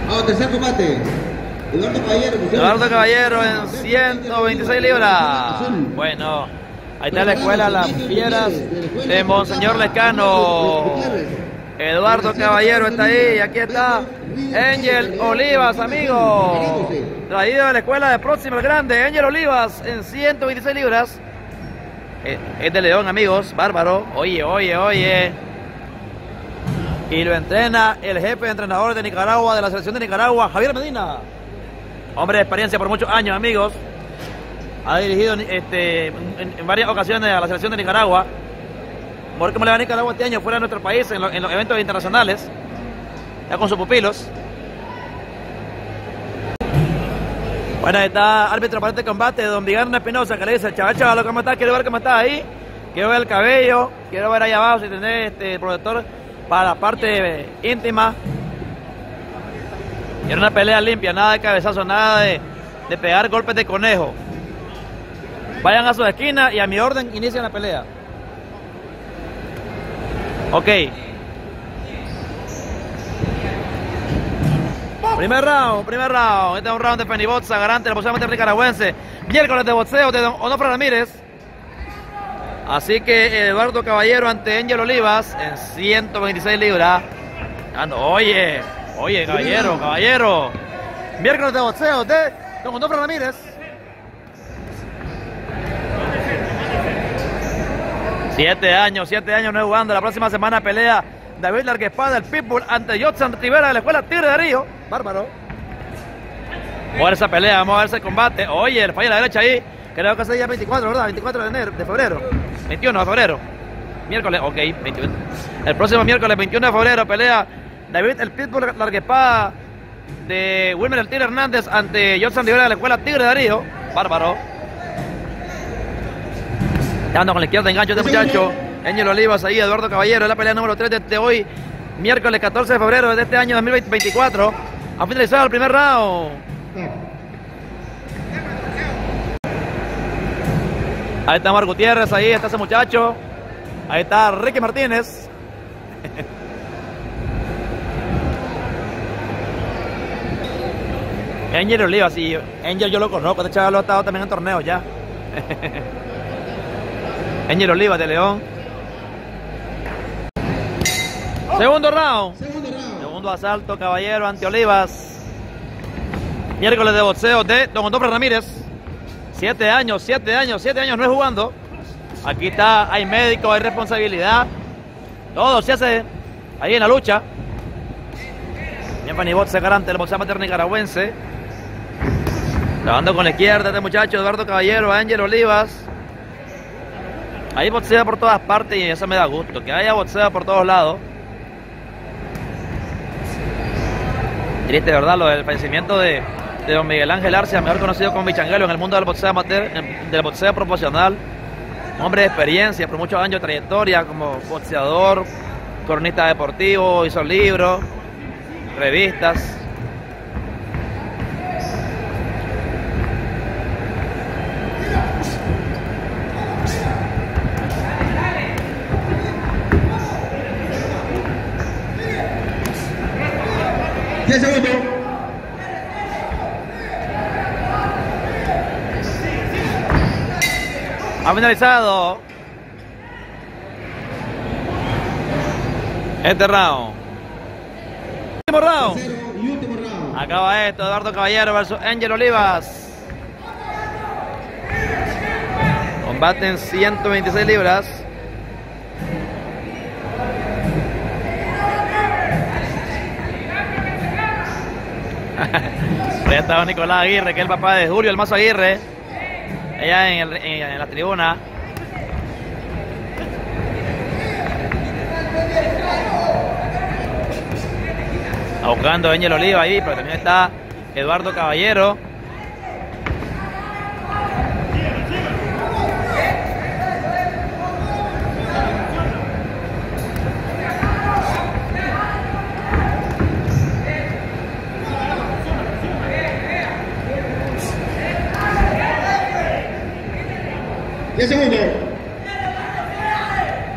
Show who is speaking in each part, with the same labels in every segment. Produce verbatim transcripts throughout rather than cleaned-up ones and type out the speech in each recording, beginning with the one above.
Speaker 1: Vamos, tercer combate. Eduardo Caballero.
Speaker 2: Eduardo Caballero en ciento veintiséis libras. Bueno, ahí está la escuela Las Fieras de Monseñor Lescano. Eduardo Caballero está ahí. Y aquí está Angel Olivas, amigo. Traído de la escuela de Próximo el Grande. Angel Olivas en ciento veintiséis libras. Es de León, amigos. Bárbaro. Oye, oye, oye. Y lo entrena el jefe de entrenadores de Nicaragua, de la selección de Nicaragua, Javier Medina. Hombre de experiencia por muchos años, amigos. Ha dirigido este, en, en varias ocasiones a la selección de Nicaragua. Vamos a ver cómo le va a Nicaragua este año fuera de nuestro país, en, lo, en los eventos internacionales. Ya con sus pupilos. Bueno, ahí está árbitro para este combate, don Vigarna Espinosa, que le dice: chaval, chaval, ¿cómo estás? Quiero ver cómo estás ahí. Quiero ver el cabello. Quiero ver ahí abajo si tenés este protector para la parte íntima. Y era una pelea limpia, nada de cabezazo, nada de, de pegar golpes de conejo. Vayan a su esquina y a mi orden inician la pelea. Ok. Primer round, primer round. Este es un round de Feniboxa, garante del boxeo amateur nicaragüense. Miércoles de boxeo de don Onofre Ramírez. Así que Eduardo Caballero ante Angel Olivas en ciento veintiséis libras. Oye, oye, caballero, caballero. Miércoles de boxeo de don Onofre Ramírez. Siete años, siete años no jugando. La próxima semana pelea David Larguespada, el Pitbull, ante Jotsan Rivera de la escuela Tigre de Río. Bárbaro. Vamos a ver esa pelea, vamos a ver ese combate. Oye, el fallo a la derecha ahí. Creo que es el día veinticuatro, ¿verdad? veinticuatro de enero, de febrero. veintiuno de febrero. Miércoles, ok, veintiuno. El próximo miércoles, veintiuno de febrero, pelea David el Pitbull Larguespada de Wilmer el Tigre Hernández ante Jotsan Rivera de la escuela Tigre de Río. Bárbaro. Dando con la izquierda, engancho este muchacho. Angel Olivas ahí, Eduardo Caballero. Es la pelea número tres de, de hoy, miércoles catorce de febrero de este año dos mil veinticuatro. Ha finalizado el primer round. Ahí está Mar Gutiérrez, ahí está ese muchacho. Ahí está Ricky Martínez. Angel Olivas, sí. Angel yo lo conozco, este chaval lo ha estado también en torneos ya. Angel Olivas de León. Segundo round. Segundo round. Segundo asalto, Caballero ante Olivas. Miércoles de boxeo de don Onofre Ramírez. Siete años, siete años, siete años no es jugando. Aquí está, hay médico, hay responsabilidad. Todo se hace ahí en la lucha. Bien, Fanny se garante el boxeo amateur nicaragüense. Trabajando con la izquierda este muchacho, Eduardo Caballero, Ángel Olivas. Ahí boxea por todas partes y eso me da gusto, que haya boxeo por todos lados. Triste, ¿verdad? Lo del fallecimiento de, de don Miguel Ángel Arcia, mejor conocido como Michanguelo en el mundo del boxeo amateur, del boxeo profesional. Un hombre de experiencia, por muchos años de trayectoria como boxeador, cronista deportivo, hizo libros, revistas.
Speaker 1: diez segundos.
Speaker 2: Ha finalizado este round. Último round.
Speaker 1: Tercero y último round.
Speaker 2: Acaba esto, Eduardo Caballero versus Angel Olivas. Combate en ciento veintiséis libras. Ahí está don Nicolás Aguirre, que es el papá de Julio el Mazo Aguirre. Ella en, el, en, en la tribuna. Está buscando a Angel Oliva ahí, pero también está Eduardo Caballero.
Speaker 1: diez segundos.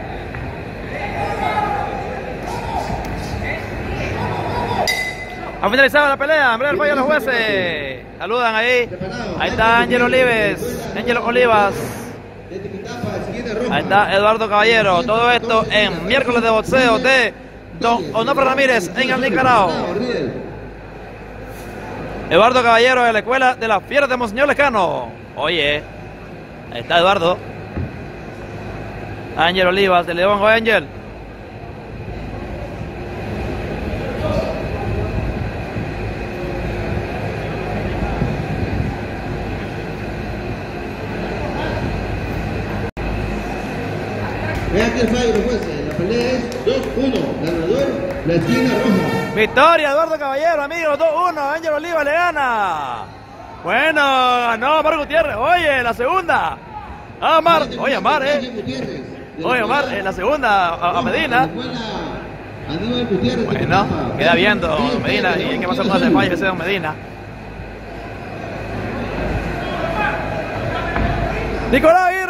Speaker 2: Ha finalizado la pelea, hombre, el fallo de los jueces. Saludan ahí. Ahí está Ángel Olives, Ángel Olivas. Ahí está Eduardo Caballero. Todo esto en miércoles de boxeo de Don Onofre Ramírez en el Nicarao. Eduardo Caballero de la Escuela de las Fieras de Monseñor Lescano. Oye, ahí está Eduardo. Ángel Olivas de León. Oye, Ángel.
Speaker 1: Vean aquí el fallo de los jueces. La pelea es dos uno. Ganador, la esquina roja.
Speaker 2: Victoria, Eduardo Caballero, amigos, dos uno. Ángel Olivas le gana. Bueno, ganó Omar Gutiérrez. Oye, la segunda. Ah, Omar. Oye, Omar, eh. Oye, Omar, en la segunda a, a Medina. Bueno, queda viendo Medina. ¿Y qué pasó con ese fallo ese don Medina? Nicolás